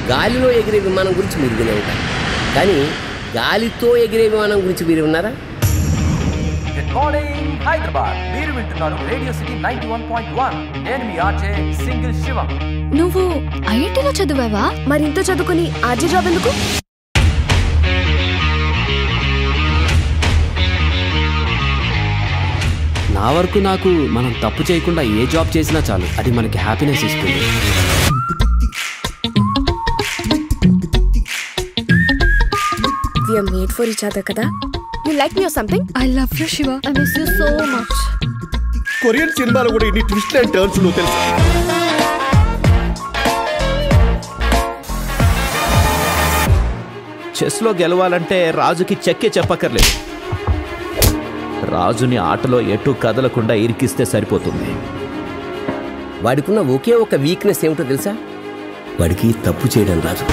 గాలిలో ఎగిరే విమానం గురించి మీరు వినే ఉంటారు, కానీ గాలితో ఎగిరే విమానం గురించి మీరు విన్నారా? Good morning Hyderabad. మీరు వింటున్నారు రేడియో సిటీ 91.1. నేను మీ ఆర్జే సింగిల్ శివ. నువ్వు ఐఐటీలో చదివావా? మరి ఇంత చదువుకుని ఆర్జే జాబ్ ఎందుకు? నా వరకు నాకు మనం తప్పు చేయకుండా ఏ జాబ్ చేసినా చాలు, అది మనకి హ్యాపీనెస్ ఇస్తుంది. We are made for each other కదా? You like me or something? I love you, Shiva. I miss you so much. Korean సినిమాలో కూడా ఇన్ని ట్విస్ట్ అండ్ టర్న్స్ నువ్వు తెలుసు. చెస్లో గెలవాలంటే రాజుకి చెక్కే చెప్పక్కర్లేదు, రాజుని ఆటలో ఎటు కదలకుండా ఇరికిస్తే సరిపోతుంది. వాడికున్న ఒకే ఒక వీక్నెస్ ఏమిటో తెలుసా? వాడికి తప్పు చేయడం రాదు.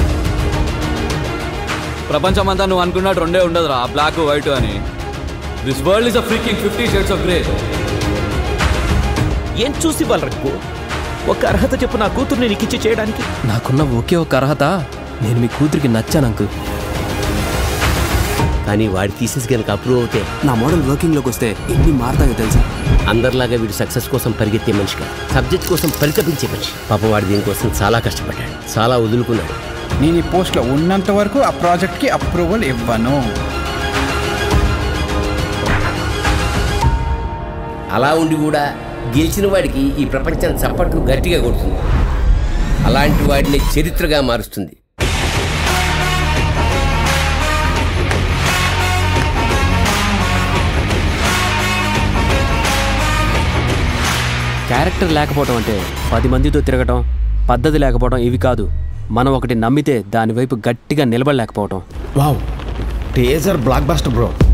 ప్రపంచమంతా నువ్వు అనుకున్నట్టు రెండే ఉండదురా, బ్లాక్ వైట్ అని. This world is a freaking 50 shades of grey. ఏం చూసి వాళ్ళకు ఒక అర్హత చెప్పు నా కూతుర్ని నీకు ఇచ్చి చేయడానికి. నాకున్న ఒకే ఒక అర్హత, నేను మీ కూతురికి నచ్చాను అంకుల్. కానీ వాడి థీసిస్ కనుక అప్రూవ్ అవుతే నా మోడల్ వర్కింగ్లోకి వస్తే ఎన్ని మారుతాయో తెలుసా? అందరిలాగా వీడు సక్సెస్ కోసం పరిగెత్తే మనిషి కాదు, సబ్జెక్ట్ కోసం పరితపించే మనిషి. పాపం వాడు దీనికోసం చాలా కష్టపడ్డాడు, చాలా వదులుకున్నాడు. నేను ఈ పోస్ట్లో ఉన్నంత వరకు ఆ ప్రాజెక్ట్కి అప్రూవల్ ఇవ్వను. అలా ఉండి కూడా గెలిచిన వాడికి ఈ ప్రపంచం చప్పట్లు గట్టిగా కొడుతుంది. అలాంటి వాడిని చరిత్రగా మారుస్తుంది. క్యారెక్టర్ లేకపోవడం అంటే 10 మందితో తిరగటం, పద్ధతి లేకపోవడం ఇవి కాదు. మనం ఒకటి నమ్మితే దాని వైపు గట్టిగా నిలబడలేకపోవటం. Wow, teaser blockbuster bro.